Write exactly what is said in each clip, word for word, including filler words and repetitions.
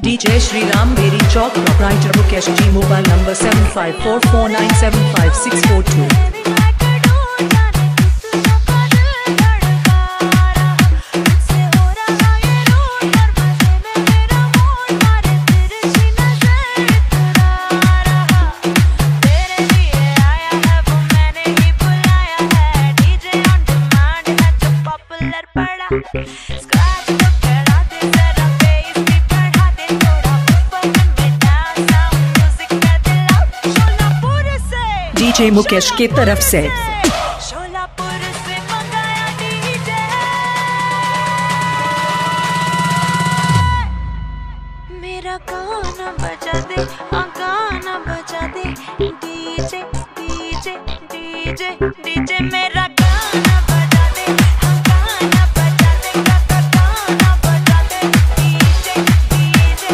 D J Shriram Meri Chowk Proprietor Mukesh G Mobile number seven five four four nine seven five six four two. D J Mukesh की तरफ से मेरा गाना बजा दे, हाँ गाना बजा दे, डीजे डीजे डीजे डीजे मेरा गाना बजा दे, हाँ गाना बजा दे, काका गाना बजा दे, डीजे डीजे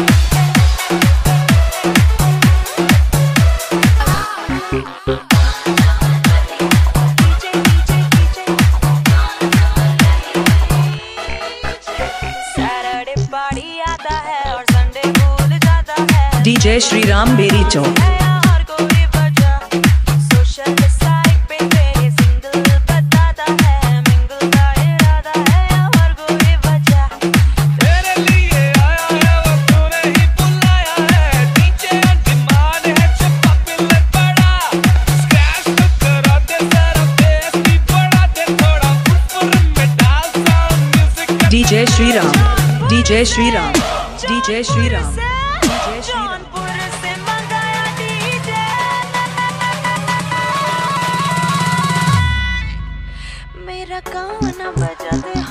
सैटरडे पार्टी आता है और संडे भूल जाता है। D J Shriram Meri Chowk हर कोई वजह सोशल साइट पे तेरे सिंगल बताता है, मिंगल का इरादा है हर कोई वजह तेरे लिए आया है वो तूने ही बुलाया है, डीजे ऑन डिमांड है जो पॉपुलर बड़ा, स्क्रैच तो करा दे जरा बेस भी बढ़ा दे थोड़ा, ऊपर में डाल sound music D J Shriram D J Shriram D J Shriram D J Shriram Jaunpur से मंगाया डीजे, मेरा गाना बजा दे,